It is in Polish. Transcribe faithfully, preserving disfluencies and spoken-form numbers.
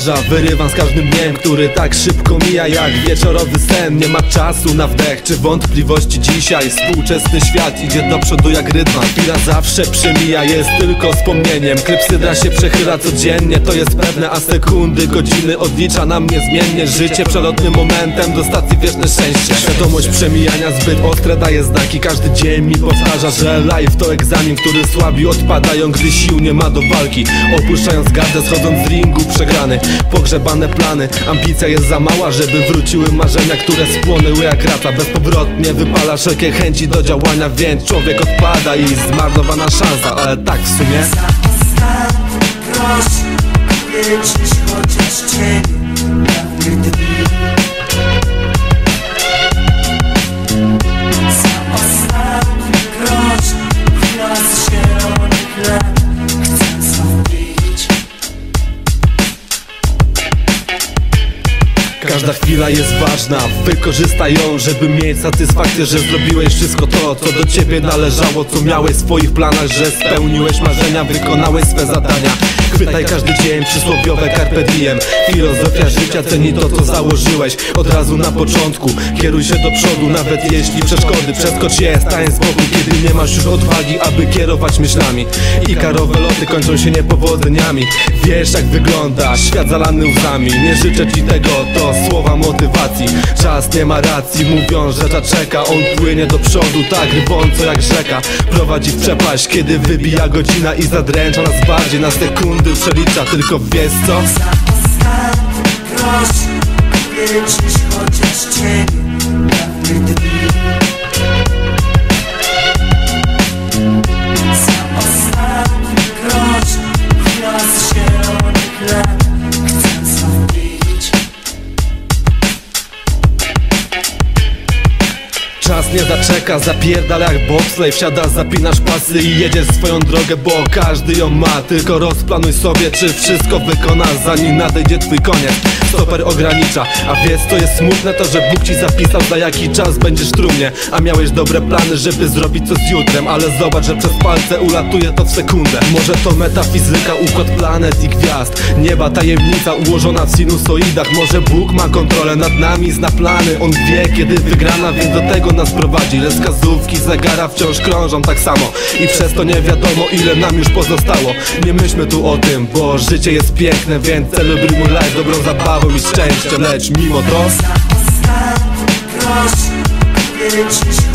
powtarza. Wyrywam z każdym dniem, który tak szybko mija jak wieczorowy sen. Nie ma czasu na wdech czy wątpliwości dzisiaj. Współczesny świat idzie do przodu jak rytm. Chwila zawsze przemija, jest tylko wspomnieniem. Klepsydra się przechyla codziennie, to jest pewne, a sekundy, godziny odlicza nam niezmiennie. Życie przelotnym momentem, do stacji wieczne szczęście. Świadomość przemijania zbyt ostre daje znaki. Każdy dzień mi powtarza, że life to egzamin, który słabi odpadają, gdy sił nie ma do walki. Opuszczając gardę, schodząc z ringu przegrany. Pogrzebane plany, ambicja jest za mała, żeby wróciły marzenia, które spłonęły jak rata. Bezpowrotnie wypala wszelkie chęci do działania, więc człowiek odpada i zmarnowana szansa. Ale tak w sumie za ostatni grosz liczyć chociaż cień dawnych dni. Za ostatni grosz chwila z zielonych lat chcę zrobić. Każda chwila jest ważna, wykorzystaj ją, żeby mieć satysfakcję, że zrobiłeś wszystko to, co do ciebie należało. Co miałeś w swoich planach, że spełniłeś marzenia, wykonałeś swe zadania. Chwytaj każdy dzień, przysłowiowe carpe diem. Filozofia życia ceni to, co założyłeś od razu na początku. Kieruj się do przodu, nawet jeśli przeszkody. Przeskocz je, stań z boku, kiedy nie masz już odwagi, aby kierować myślami. I karowe loty kończą się niepowodzeniami. Wiesz jak wygląda świat zalany łzami. Nie życzę ci tego, to słowa motywacji. Czas nie ma racji, mówią, że ta czeka. On płynie do przodu, tak rwąco jak rzeka. Prowadzi w przepaść, kiedy wybija godzina i zadręcza nas bardziej. Na sekundy przelicza, tylko wiesz co? Za ostatni grosz liczyć chociaż cień dawnych dni. Za ostatni grosz chwila z zielonych lat chcę zrobić. Czas nie zaczeka, zapierdala jak bobsleigh. Wsiadasz, zapinasz pasy i jedziesz swoją drogę, bo każdy ją ma. Tylko rozplanuj sobie, czy wszystko wykonasz, zanim nadejdzie twój koniec. Stoper ogranicza, a wiesz co jest smutne? To, że Bóg ci zapisał, za jaki czas będziesz w trumnie. A miałeś dobre plany, żeby zrobić coś z jutrem, ale zobacz, że przez palce ulatuje to w sekundę. Może to metafizyka, układ planet i gwiazd. Nieba tajemnica ułożona w sinusoidach. Może Bóg ma kontrolę nad nami, zna plany. On wie, kiedy wygrana, więc do tego nas prowadzi. Lecz wskazówki zegara wciąż krążą tak samo i przez to nie wiadomo, ile nam już pozostało. Nie myślmy tu o tym, bo życie jest piękne, więc celebryjmy life dobrą zabawą i szczęściem. Lecz mimo to za ostatni grosz liczyć